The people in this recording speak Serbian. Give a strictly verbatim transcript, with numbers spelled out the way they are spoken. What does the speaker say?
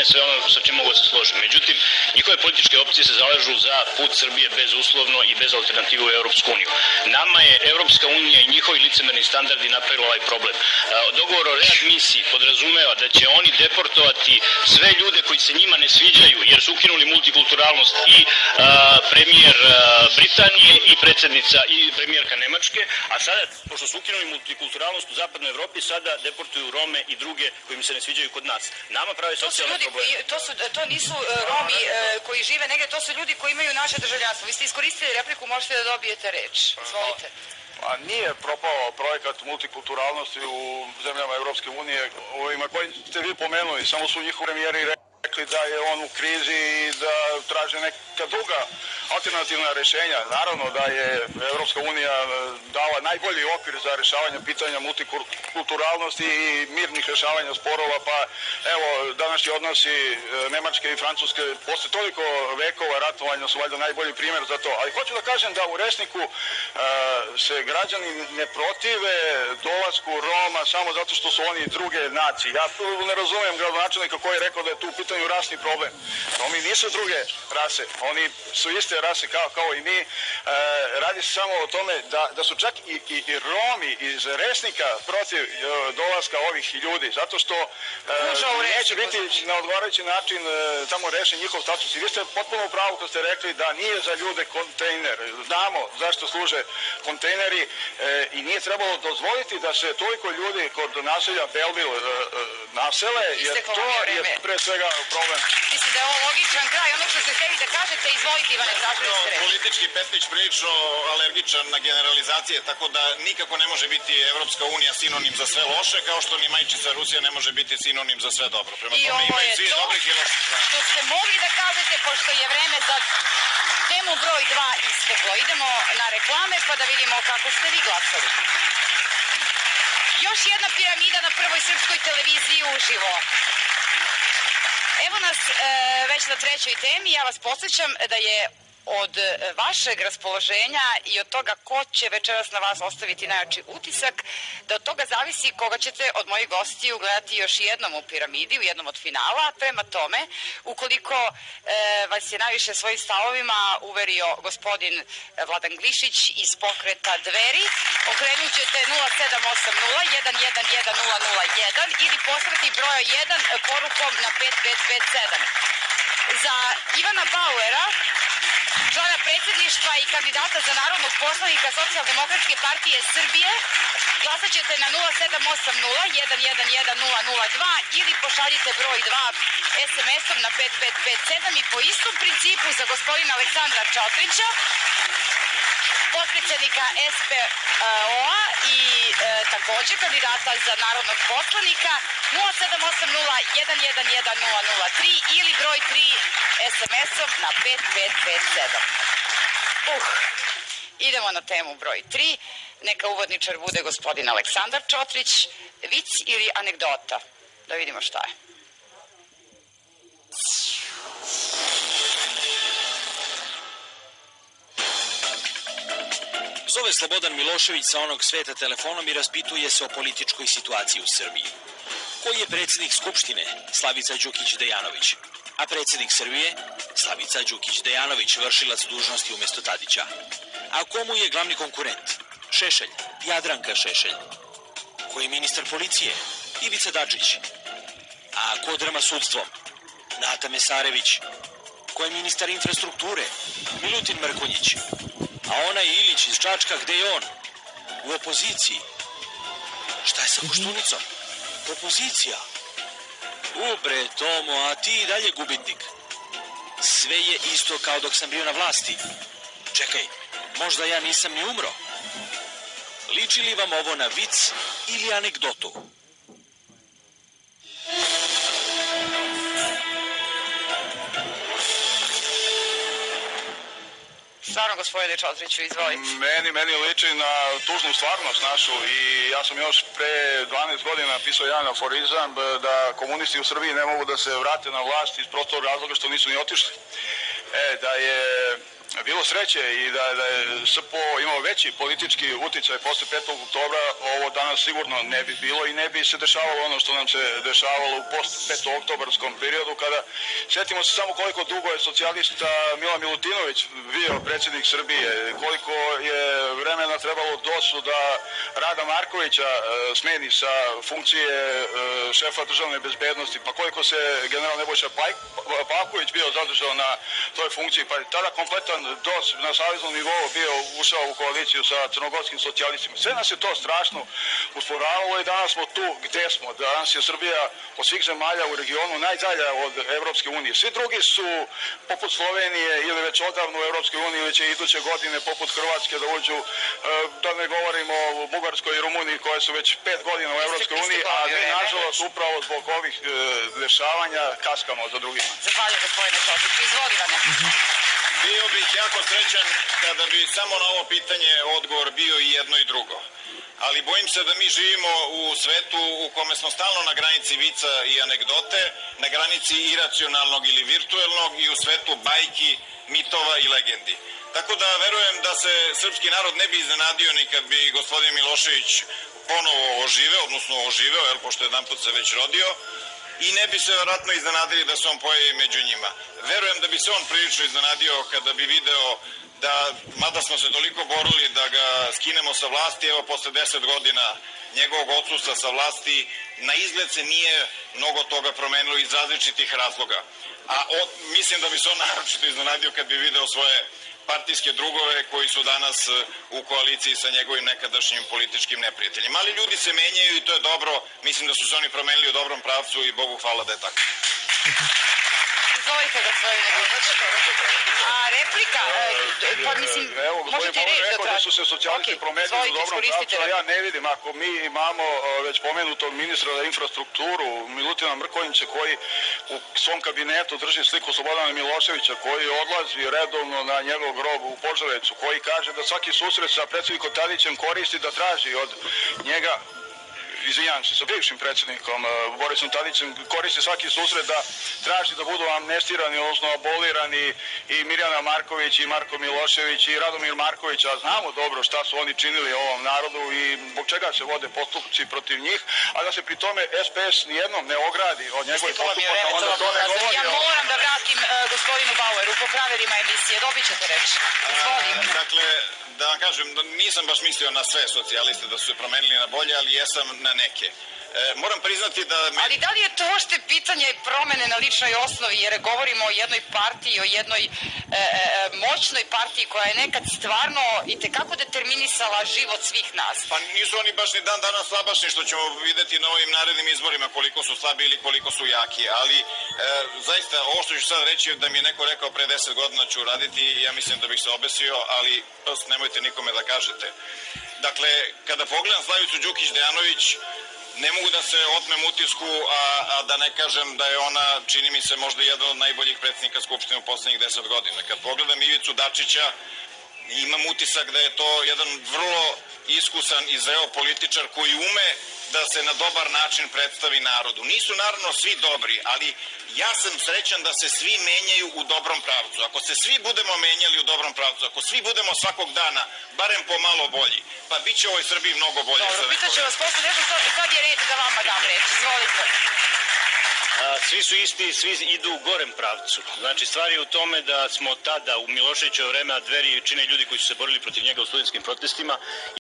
strane sve ono sa čim mogu se složiti. Međutim, njihove političke opcije se zalažu za put Srbije bezuslovno i bez alternativu u Europsku uniju. Nama je Europska unija i njihovi licemerni standardi napravili ovaj problem. Dogovor o readmisiji podrazumeva da će oni deportovati sve ljude koji se njima ne sviđaju, jer su ukinuli multikulturalnost i premijer Britanije i predsjednica i premijerka Nemačke, a sada, pošto su ukinuli multikulturalnost u zapadnoj Evropi, sada deportuju Rome i druge koji mi se ne sviđaju kod nas. Nama pravi socijalne probleme. To, su, to nisu Romi koji žive negdje, to su ljudi koji imaju naše državljanstvo. Vi ste iskoristili repliku, možete da dobijete reč. Izvolite. A nije propao projekat multikulturalnosti u zemljama Evropske unije, ovima koji ste vi pomenuli, samo su njihovi premijeri rekli da je on u krizi i da traže neka druga alternativna rješenja. Naravno da je Evropska unija dala najbolji okvir za rješavanje pitanja multikulturalnosti i mirnih rješavanja sporova, pa evo, današnji odnosi Nemačke i Francuske posle toliko vekova ratovanja su valjda najbolji primjer za to. Ali hoću da kažem da u Resniku e, se građani ne protive dolasku Roma samo zato što su oni druge nacije. Ja ne razumijem gradonačelnika koji je rekao da je tu u pitanju rasni problem. Romi nisu druge rase, oni su iste rase kao, kao i mi. E, radi se samo o tome da, da su čak i, i, i Romi iz Resnika protiv e, dolaska ovih ljudi, zato što e, neće biti na odgovarajući način e, tamo rešen njihov status. I vi ste potpuno u pravu kad ste rekli da nije za ljude kontejner. Znamo zašto služe kontejneri e, i nije trebalo dozvoliti da se toliko ljudi kod naselja Belville e, nasele, jer to je pre svega problem. Mislim da je ovo logičan kraj. Ono što ste htjeli da kažete, izvolite Ivane, tražili ste reći. Politički Petlić prilično alergičan na generalizacije, tako da nikako ne može biti Evropska unija sinonim za sve loše, kao što ni majčica Rusija ne može biti sinonim za sve dobro. Prema I tome ovo imaju je svi to dobrih i loših strana. što ste mogli da kažete, pošto je vreme za temu broj dva isteklo. Idemo na reklame pa da vidimo kako ste vi glasali. Još jedna piramida na Prvoj srpskoj televiziji uživo. Evo nas e, već na trećoj temi. Ja vas podsjećam da je od vašeg raspoloženja i od toga ko će večeras na vas ostaviti najjači utisak, da od toga zavisi koga ćete od mojih gostiju gledati još jednom u piramidi, u jednom od finala. Prema tome, ukoliko e, vas je najviše svojim stavovima uverio gospodin Vladan Glišić iz pokreta Dveri, okrenut ćete nula sedam osam nula jedan jedan jedan nula nula jedan ili poslati broja jedan porukom na pet pet pet sedam. Za Ivana Bauera, člana predsjedništva i kandidata za narodnog poslanika Socijaldemokratske partije Srbije, glasat ćete na nula sedam osam nula jedan jedan jedan nula nula dva ili pošaljite broj dva es em esom na pet pet pet sedam i po istom principu za gospodina Aleksandra Čotrića, potpredsjednika es pe o-a i e, također kandidata za narodnog poslanika nula sedam osam nula jedan jedan jedan nula nula tri ili broj tri es em esom na pet pet pet sedam. Uh, idemo na temu broj tri. Neka uvodničar bude gospodin Aleksandar Čotrić. Vic ili anegdota? Da vidimo šta je. Zove Slobodan Milošević sa onog sveta telefonom i raspituje se o političkoj situaciji u Srbiji. Koji je predsjednik Skupštine? Slavica Đukić-Dejanović. A predsjednik Srbije? Slavica Đukić-Dejanović, vršilac dužnosti umjesto Tadića. A komu je glavni konkurent? Šešelj, Jadranka Šešelj. Koji je ministar policije? Ivica Dačić. A ko drma sudstvom? Nata Mesarević. Ko je ministar infrastrukture? Milutin Mrkonjić. A onaj Ilić iz Čačka, gde je on? U opoziciji. Šta je sa Koštunicom? Opozicija. Ubre, Tomo, a ti i dalje gubitnik. Sve je isto kao dok sam bio na vlasti. Čekaj, možda ja nisam ni umro. Liči li vam ovo na vic ili anegdotu? Stvarno, gospodine Čotriću, izvolite. Meni, meni liči na tužnu stvarnost našu i ja sam još pre dvanaest godina napisao jedan aforizam da komunisti u Srbiji ne mogu da se vrate na vlast iz prostog razloga što nisu ni otišli. E, da je bilo sreće i da, da je S P O imao veći politički uticaj posle petog oktobra, ovo danas sigurno ne bi bilo i ne bi se dešavalo ono što nam se dešavalo u post petooktobarskom periodu, kada sjetimo se samo koliko dugo je socijalista Milan Milutinović bio predsjednik Srbije, koliko je vremena trebalo D O S-u da Rada Markovića e, smeni sa funkcije e, šefa državne bezbednosti, pa koliko se general Nebojša Pavković bio zadržao na toj funkciji, pa je tada kompletan D O S na saveznom nivou bio ušao u koaliciju sa crnogorskim socijalistima. Sve nas je to strašno usporavalo i danas smo tu gde smo. Danas je Srbija od svih zemalja u regionu najdalja od Evropske unije. Svi drugi su poput Slovenije ili već odavno u Evropskoj uniji ili će iduće godine poput Hrvatske da uđu, da ne govorimo o Bugarskoj i Rumuniji koje su već pet godina u Evropskoj uniji, a mi nažalost upravo zbog ovih dešavanja kaskamo za drugima. Zahvaljujem gospodine Čopiću. Izvoli Ivane. Bio bih jako srećan kada bi samo na ovo pitanje odgovor bio i jedno i drugo. Ali bojim se da mi živimo u svetu u kome smo stalno na granici vica i anegdote, na granici iracionalnog ili virtuelnog i u svetu bajki, mitova i legendi. Tako da verujem da se srpski narod ne bi iznenadio ni kad bi gospodin Milošević ponovo oživeo, odnosno oživeo, jer pošto jedan put se već rodio, i ne bi se vjerojatno iznenadili da se on pojavi među njima. Verujem da bi se on prilično iznenadio kada bi video da, mada smo se toliko borili da ga skinemo sa vlasti, evo posle deset godina njegovog odsustva sa vlasti, na izgled se nije mnogo toga promenilo iz različitih razloga. A od, mislim da bi se on naročito iznenadio kad bi video svoje partijske drugove koji su danas u koaliciji sa njegovim nekadašnjim političkim neprijateljima. Ali ljudi se menjaju i to je dobro. Mislim da su se oni promenili u dobrom pravcu i Bogu hvala da je tako. Izvolite gospodine Vučić. A replika, pa mislim, možete i reći da rekao da su se socijalisti promenili u dobrom pravcu, a ja ne vidim, ako mi imamo već pomenutog ministra za infrastrukturu, Milutina Mrkonjića, koji u svom kabinetu drži sliku Slobodana Miloševića, koji odlazi redovno na njegov grob u Požarevcu, koji kaže da svaki susret sa predsjednikom Tadićem koristi da traži od njega, izvinjam se, sa bivšim predsjednikom Borisom Tadićem, koristi svaki susret da traži da budu amnestirani, odnosno abolirani i Mirjana Marković i Marko Milošević i Radomir Marković, a znamo dobro šta su oni činili ovom narodu i zbog čega se vode postupci protiv njih, a da se pri tome S P S nijednom ne ogradi od njegove postupaka, onda to ne govori. Ja moram da vratim gospodinu Baueru po pravilima emisije, dobit ćete reč. Izvolim. Dakle, da vam kažem, nisam baš mislio na sve socijaliste da su se promenili na bolje, ali jesam na neke. E, moram priznati da... Me... Ali da li je to uopšte pitanje promene na ličnoj osnovi, jer govorimo o jednoj partiji, o jednoj e, e, moćnoj partiji koja je nekad stvarno i tekako determinisala život svih nas? Pa nisu oni baš ni dan danas slabašni, što ćemo videti na ovim narednim izborima koliko su slabi ili koliko su jaki, ali e, zaista ovo što ću sad reći da mi je neko rekao pre deset godina ću raditi, ja mislim da bih se obesio, ali prosto nemojte nikome da kažete. Dakle, kada pogledam Slavicu Đukić-Dejanović, ne mogu da se otmem utisku, a, a da ne kažem da je ona, čini mi se, možda jedan od najboljih predsjednika Skupštine u poslednjih deset godina. Kad pogledam Ivicu Dačića, imam utisak da je to jedan vrlo iskusan i zreo političar koji ume da se na dobar način predstavi narodu. Nisu naravno svi dobri, ali ja sam srećan da se svi menjaju u dobrom pravcu. Ako se svi budemo menjali u dobrom pravcu, ako svi budemo svakog dana barem pomalo bolji, pa bit će ovoj Srbiji mnogo bolje. Dobro, pitat ću vas posle nešto, sad je red da vama dam reč. Izvolite. Svi su isti, svi idu u gorem pravcu. Znači, stvar je u tome da smo tada u Miloševićevo vreme, a Dveri čine ljudi koji su se borili protiv njega u studentskim protestima,